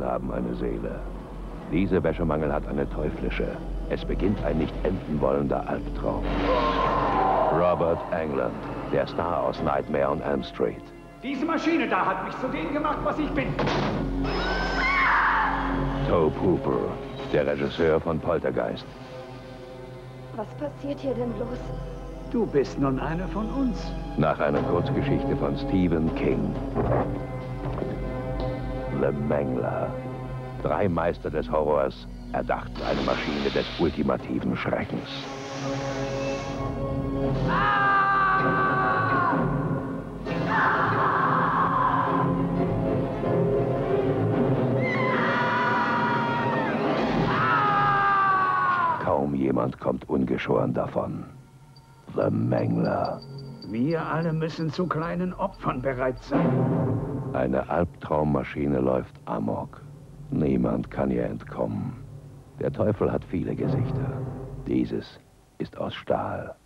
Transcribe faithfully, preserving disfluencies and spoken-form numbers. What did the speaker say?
haben eine Seele. Diese Wäschemangel hat eine teuflische. Es beginnt ein nicht enden wollender Albtraum. Robert Englund, der Star aus Nightmare on Elm Street. Diese Maschine da hat mich zu dem gemacht, was ich bin. Tobe Hooper, der Regisseur von Poltergeist. Was passiert hier denn bloß? Du bist nun einer von uns. Nach einer Kurzgeschichte von Stephen King. The Mangler. Drei Meister des Horrors erdachten eine Maschine des ultimativen Schreckens. Kaum jemand kommt ungeschoren davon. The Mangler. Wir alle müssen zu kleinen Opfern bereit sein. Eine Albtraummaschine läuft amok. Niemand kann ihr entkommen. Der Teufel hat viele Gesichter. Dieses ist aus Stahl.